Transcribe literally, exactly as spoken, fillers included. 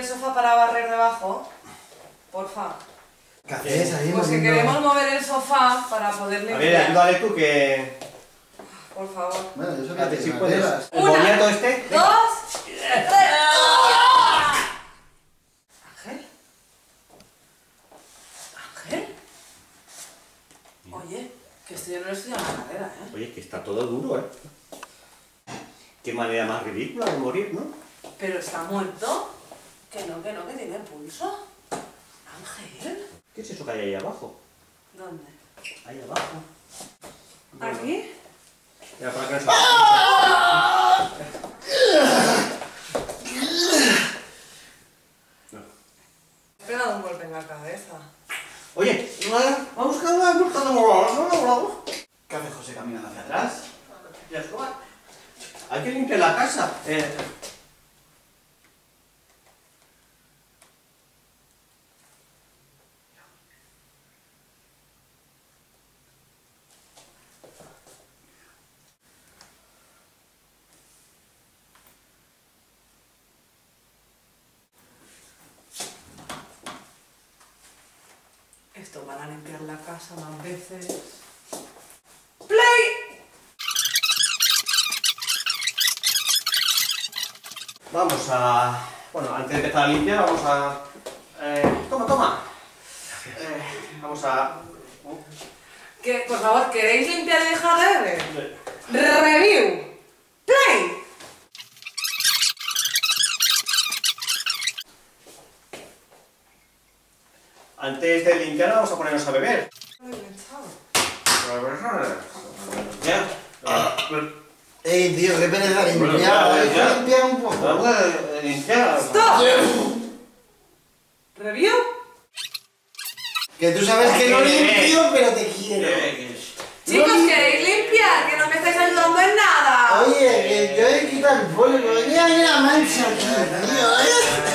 el sofá para barrer debajo? Porfa. ¿Qué haces ahí? Pues que queremos mover el sofá para poder limpiar. A ver, ayúdale tú que... Por favor. Bueno, eso que A ver te si las puedes. reglas. ¿El Una, boniato este? Dos, tres. Ángel. Ángel. Oye, que estoy en el estudio de la madera, ¿eh? Oye, que está todo duro, ¿eh? Qué manera más ridícula de morir, ¿no? Pero está muerto. Que no, que no, que tiene pulso. Ángel. ¿Qué es eso que hay ahí abajo? ¿Dónde? Ahí abajo. ¿Aquí? Mira, para que no se... He pegado un golpe en la cabeza. Oye, vamos a buscar una buscando. ¿Qué hace José caminando hacia atrás? Ya está. Hay que limpiar la casa. Eh... Esto para limpiar la casa más veces. ¡Play! Vamos a... Bueno, antes de empezar a limpiar, vamos a... Eh... Toma, toma. Eh, vamos a... Que, por favor, ¿queréis limpiar y dejar de ver? Review. Play. Antes de limpiar, vamos a ponernos a beber. Ya. Ey, tío, qué pereza Bueno, limpiar. ya, Hay que ya. limpiar un poco. Vamos a limpiar. ¡Stop! ¿Review? Que tú sabes que no Eh, eh. limpio, pero te quiero. Chicos, No, ¿queréis limpiar? Que no me estáis ayudando en nada. Oye, que yo he quitado el polvo. Mira, mira la mancha aquí, tío.